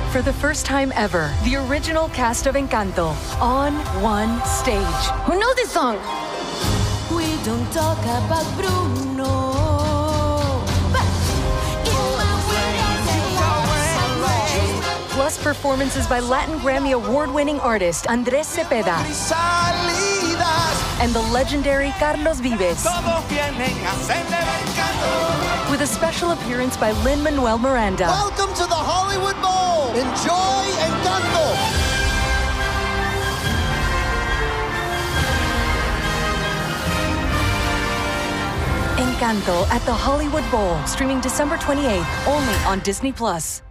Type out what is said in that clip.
For the first time ever, the original cast of Encanto on one stage. Who knows this song? We don't talk about Bruno. Plus performances by Latin Grammy award-winning artist Andrés Cepeda and the legendary Carlos Vives. With a special appearance by Lin-Manuel Miranda. Welcome to the Hollywood Bowl. Enjoy Encanto. Encanto at the Hollywood Bowl, streaming December 28th, only on Disney+.